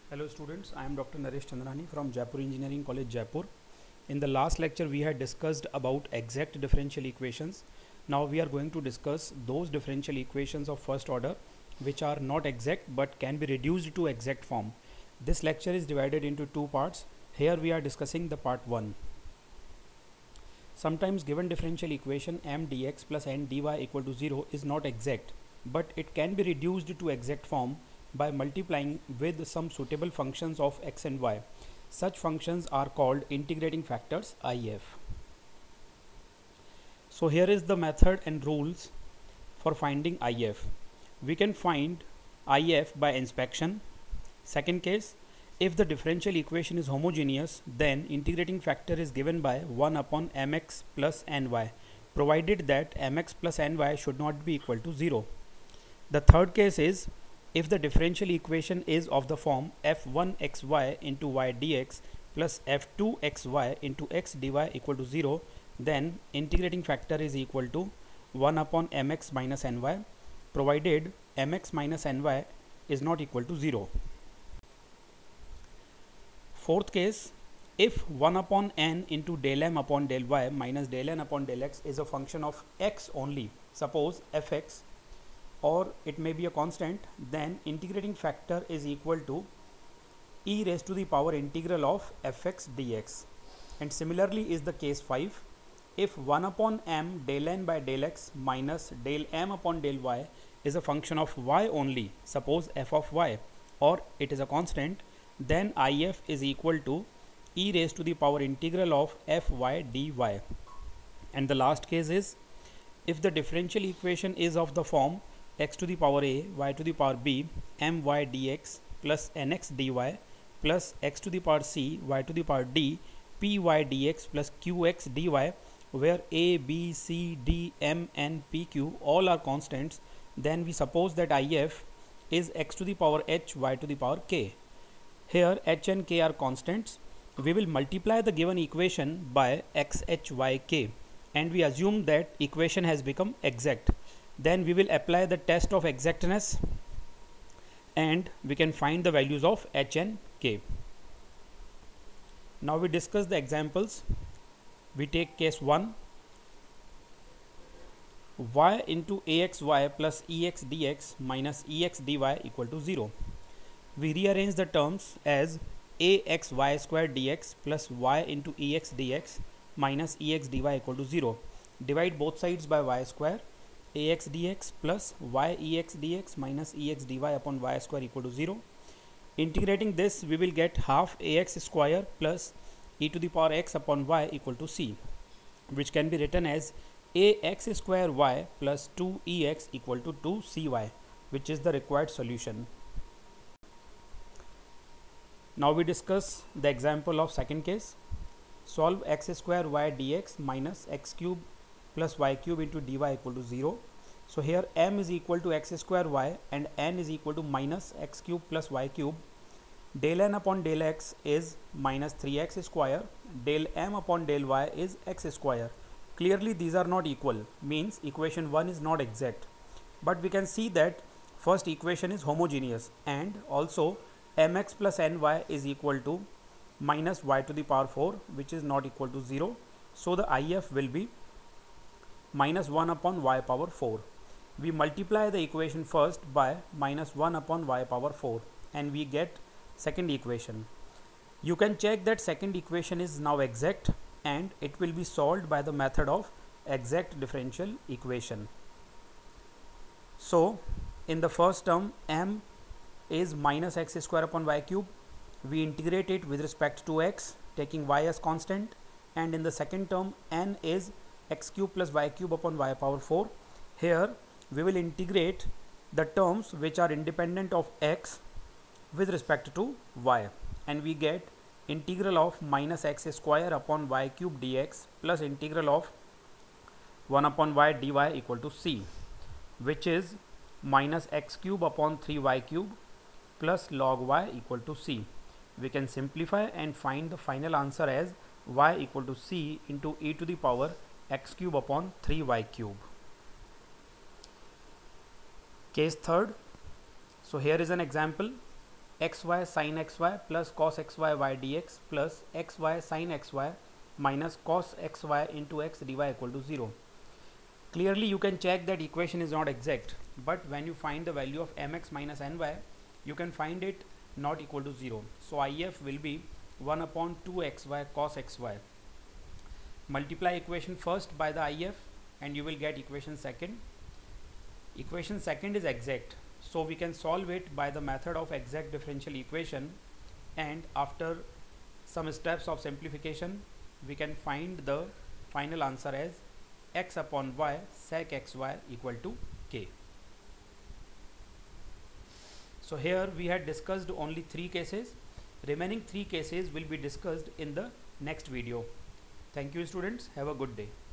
Hello students, I am Dr. Naresh Chandrani from Jaipur Engineering College, Jaipur. In the last lecture we had discussed about exact differential equations. Now we are going to discuss those differential equations of first order which are not exact but can be reduced to exact form. This lecture is divided into two parts. Here we are discussing the part 1. Sometimes given differential equation m dx plus n dy equal to 0 is not exact, but it can be reduced to exact form by multiplying with some suitable functions of x and y. Such functions are called integrating factors IF. So here is the method and rules for finding IF. We can find IF by inspection. Second case, if the differential equation is homogeneous, then integrating factor is given by 1 upon mx plus ny, provided that mx plus ny should not be equal to 0. The third case is, if the differential equation is of the form f1xy into y dx plus f2xy into x dy equal to 0, then integrating factor is equal to 1 upon mx minus ny, provided mx minus ny is not equal to 0. Fourth case, if 1 upon n into del m upon del y minus del n upon del x is a function of x only, suppose fx, or it may be a constant, then integrating factor is equal to e raised to the power integral of fx dx. And similarly is the case 5. If 1 upon m del n by del x minus del m upon del y is a function of y only, suppose f of y, or it is a constant, then if is equal to e raised to the power integral of fy dy. And the last case is, if the differential equation is of the form x to the power a y to the power b my dx plus nx dy plus x to the power c y to the power d py dx plus qx dy, where a, b, c, d, m, n, p, q all are constants, then we suppose that if is x to the power h y to the power k. Here h and k are constants. We will multiply the given equation by x, h, y, k, and we assume that equation has become exact. Then we will apply the test of exactness and we can find the values of h and k. Now we discuss the examples. We take case 1, y into axy plus ex dx minus ex dy equal to 0. We rearrange the terms as axy square dx plus y into ex dx minus ex dy equal to 0. Divide both sides by y square. Ax dx plus y ex dx minus ex dy upon y square equal to 0. Integrating this, we will get half ax square plus e to the power x upon y equal to c, which can be written as ax square y plus 2ex equal to 2cy, which is the required solution. Now we discuss the example of second case. Solve x square y dx minus x cube plus y cube into dy equal to 0. So here m is equal to x square y and n is equal to minus x cube plus y cube. Del n upon del x is minus 3x square. Del m upon del y is x square. Clearly these are not equal, means equation 1 is not exact. But we can see that first equation is homogeneous, and also mx plus ny is equal to minus y to the power 4, which is not equal to 0. So the IF will be minus 1 upon y power 4. We multiply the equation first by minus 1 upon y power 4 and we get second equation. You can check that second equation is now exact and it will be solved by the method of exact differential equation. So in the first term, m is minus x square upon y cube. We integrate it with respect to x, taking y as constant, and in the second term n is x cube plus y cube upon y power 4. Here we will integrate the terms which are independent of x with respect to y, and we get integral of minus x square upon y cube dx plus integral of 1 upon y dy equal to c, which is minus x cube upon 3y cube plus log y equal to c. We can simplify and find the final answer as y equal to c into e to the power x cube upon 3y cube. Case third. So here is an example. xy sin xy plus cos xy y dx plus xy sin xy minus cos xy into x dy equal to 0. Clearly you can check that equation is not exact, but when you find the value of mx minus ny, you can find it not equal to 0. So if will be 1 upon 2xy cos xy. Multiply equation first by the if and you will get equation second. Equation second is exact, so we can solve it by the method of exact differential equation, and after some steps of simplification we can find the final answer as x upon y sec xy equal to k. So here we had discussed only 3 cases. Remaining 3 cases will be discussed in the next video. Thank you students. Have a good day.